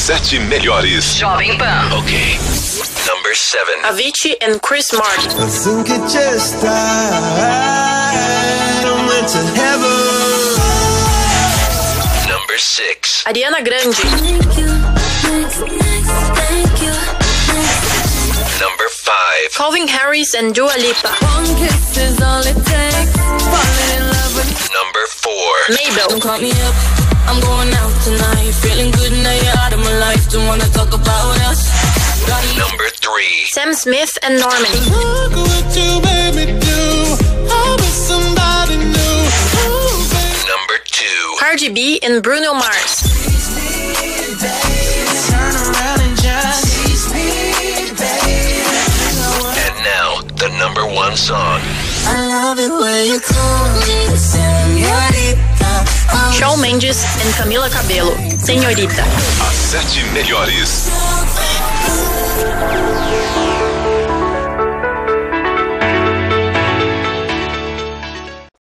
7 melhores. Jovem Pan. Ok. Number 7. Avicii and Chris Martin. I think it just died. I went to heaven. Number 6. Ariana Grande. Number 5. Calvin Harris and Dua Lipa. One kiss is all it takes. Falling in love with Number 4. Mabel. call me up. I'm going out tonight. Feeling good now you're out of my life. Don't wanna talk about us. Number 3. Sam Smith and Normani. Look what you made me do. I was somebody new. Ooh, baby. Number 2. Cardi B and Bruno Mars. Turn around and just tease me, baby. And now, the number 1 song. I love it when you call me señorita. Shawn Mendes and Camila Cabello. Senhorita. As 7 melhores.